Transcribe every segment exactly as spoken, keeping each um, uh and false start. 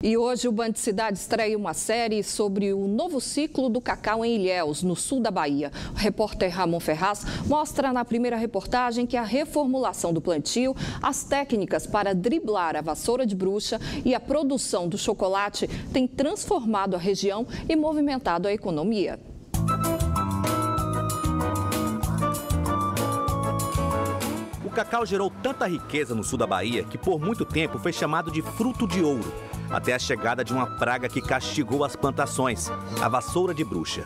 E hoje o Band Cidade estreia uma série sobre o novo ciclo do cacau em Ilhéus, no sul da Bahia. O repórter Ramon Ferraz mostra na primeira reportagem que a reformulação do plantio, as técnicas para driblar a vassoura de bruxa e a produção do chocolate tem transformado a região e movimentado a economia. O cacau gerou tanta riqueza no sul da Bahia que por muito tempo foi chamado de fruto de ouro, até a chegada de uma praga que castigou as plantações, a vassoura de bruxa.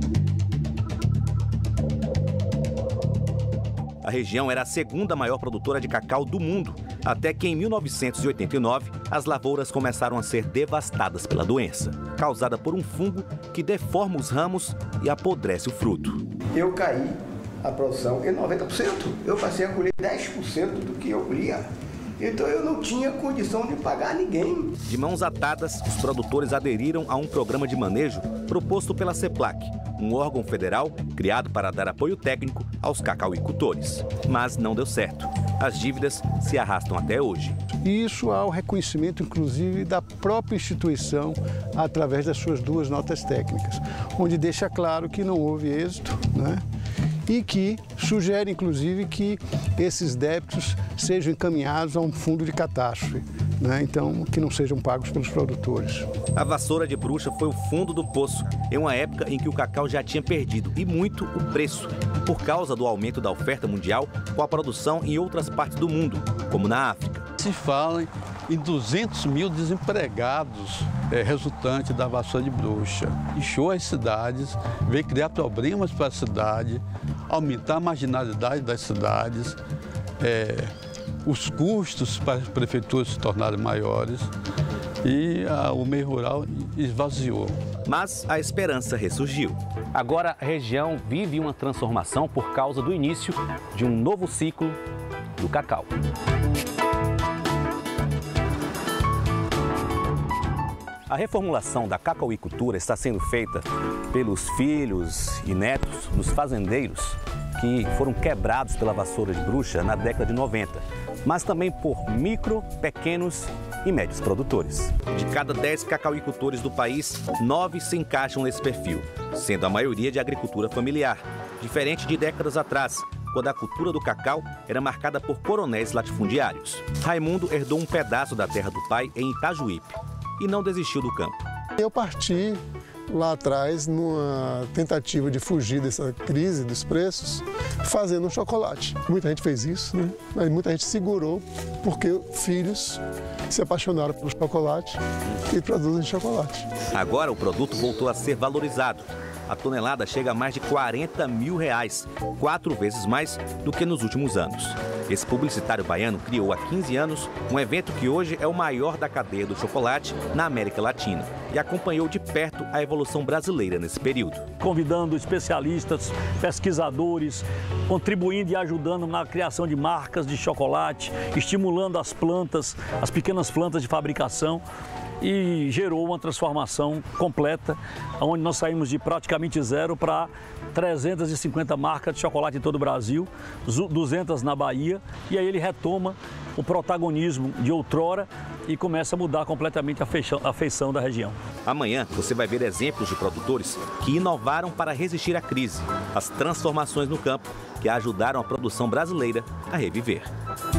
A região era a segunda maior produtora de cacau do mundo, até que em mil novecentos e oitenta e nove as lavouras começaram a ser devastadas pela doença, causada por um fungo que deforma os ramos e apodrece o fruto. Eu caí a produção em noventa por cento, eu passei a colher dez por cento do que eu colhia. Então eu não tinha condição de pagar ninguém. De mãos atadas, os produtores aderiram a um programa de manejo proposto pela CEPLAC, um órgão federal criado para dar apoio técnico aos cacauicultores. Mas não deu certo. As dívidas se arrastam até hoje. E isso há o reconhecimento, inclusive, da própria instituição através das suas duas notas técnicas, onde deixa claro que não houve êxito, né? E que sugere, inclusive, que esses débitos sejam encaminhados a um fundo de catástrofe, né? Então, que não sejam pagos pelos produtores. A vassoura de bruxa foi o fundo do poço, em uma época em que o cacau já tinha perdido, e muito, o preço, por causa do aumento da oferta mundial com a produção em outras partes do mundo, como na África. Se fala em duzentos mil desempregados é, resultante da vassoura de bruxa. Inchou as cidades, veio criar problemas para a cidade, aumentar a marginalidade das cidades, é, os custos para as prefeituras se tornaram maiores e a, o meio rural esvaziou. Mas a esperança ressurgiu. Agora a região vive uma transformação por causa do início de um novo ciclo do cacau. A reformulação da cacauicultura está sendo feita pelos filhos e netos dos fazendeiros que foram quebrados pela vassoura de bruxa na década de noventa, mas também por micro, pequenos e médios produtores. De cada dez cacauicultores do país, nove se encaixam nesse perfil, sendo a maioria de agricultura familiar, diferente de décadas atrás, quando a cultura do cacau era marcada por coronéis latifundiários. Raimundo herdou um pedaço da terra do pai em Itajuípe e não desistiu do campo. Eu parti lá atrás numa tentativa de fugir dessa crise dos preços, fazendo um chocolate. Muita gente fez isso, né? Mas muita gente segurou porque filhos se apaixonaram pelo chocolate e produzem chocolate. Agora o produto voltou a ser valorizado. A tonelada chega a mais de quarenta mil reais, quatro vezes mais do que nos últimos anos. Esse publicitário baiano criou há quinze anos um evento que hoje é o maior da cadeia do chocolate na América Latina e acompanhou de perto a evolução brasileira nesse período. Convidando especialistas, pesquisadores, contribuindo e ajudando na criação de marcas de chocolate, estimulando as plantas, as pequenas plantas de fabricação. E gerou uma transformação completa, onde nós saímos de praticamente zero para trezentas e cinquenta marcas de chocolate em todo o Brasil, duzentas na Bahia, e aí ele retoma o protagonismo de outrora e começa a mudar completamente a feição, a feição da região. Amanhã você vai ver exemplos de produtores que inovaram para resistir à crise, as transformações no campo que ajudaram a produção brasileira a reviver.